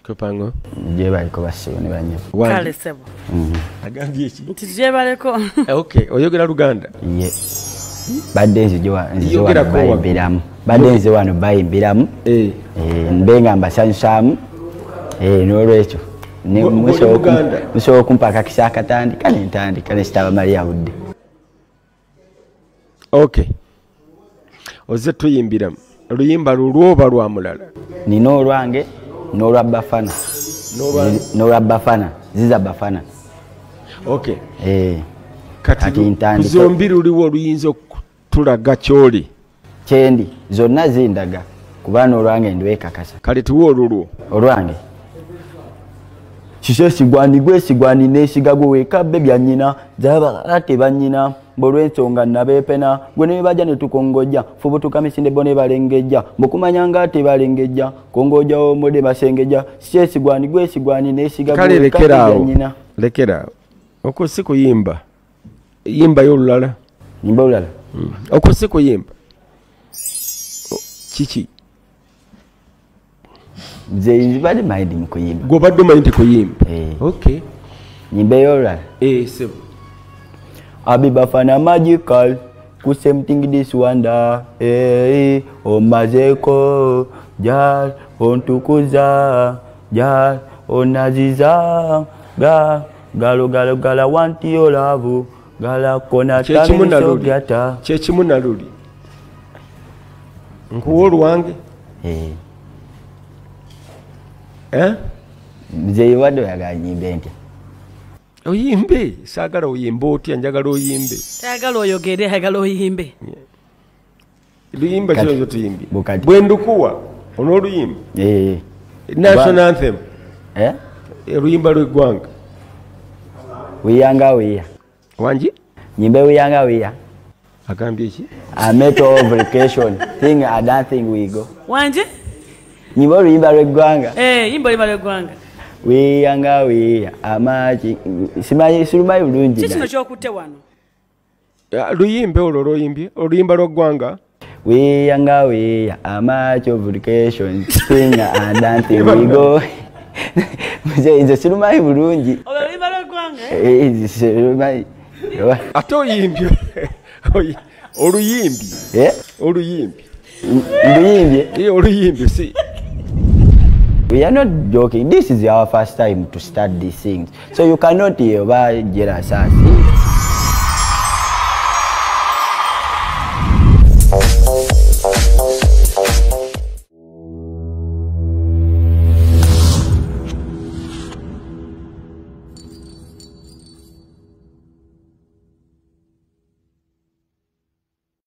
Kupango. Je baliko basibo ne banyo. Kale sebo. Agambye ki? Nti je baleko. Okay, oyogera Luganda. Ye. Badde nzijwa Yogera ko wa- bayimbiramu. Badde nze wano bayimbiramu. Mbenga mbasanyusamu. N'olwekyo. Ne muso kumpaka kisaka tandika ne ntandika ne sitaba Maria Budde. Okay. Oze tuyimbiramu. Luyimba lulwoba lwa mulala. Nino olwange n'olwa Bafana. N'olwa Bafana. Ziza Bafana. Okay. Kati ntandika. Zombi luliwo oluyinza okutulaga kyoli. Kyendi zonna zindaga kubana olwange ndiwekakasa. Kale tuwo olulwo. Olwange. Kise sigwani gwe sigwani nesigagwe wekabbe byanyina zaba ate banyina bolwensonga nabepena gwe ne bajja ne tukongojja fubutuka misinde bone balengejja mukumanyanga ate balengejja kongojja omode basengejja kise sigwani gwe sigwani nesigagwe wekabbe byanyina. Lekera oko sikuyimba yimba yolulala yimba olulala oko sikuyimba kiki Ze bali maidi mukuyimba. Go baddo maidi kuyimba. Okay. Nyimbe yola. Sebo. Abi Bafana magical. Ku something this wonder. Omazeko. Jal ontukuza. Jal onaziza. Gala want your love. Gala kona tani sogata. Chechi munaluli. Nkuwo lwange. Mzee wado yaganyimbe nti. Oyimbe, sagala oyimbe otya njagala oyimbe. Sagala oyogere agala oyimbe. Luyimba kyo tuyimbi. Bwendukuwa onoluyimba. National anthem. Luyimba lw'eggwanga. Wiyanga wiya. Wanji? Nyimbe wiyanga wiya. Agambye ki? A matter of vacation. Thing I don't think we go. Wanji? Nyimbo luyimba lw'eggwanga. Yimba luyimba lw'eggwanga. Wiyanga wiya amaji simanyi sirumayi bulungi. Kiki kino ky'okutte wano? Luyimbe olwo lwoyimbye oluyimba lw'eggwanga. Wiyanga wiya amaji of vacation. Thing I don't think we go. Nze sirumayi bulungi. Oluyimba lw'eggwanga? Sirumayi. Ate oyimbye. Oluyimbi. Oluyimbi. Oluyimbi. Oluyimbi si. We are not joking. This is our first time to start these things. So you cannot hear about jealousy.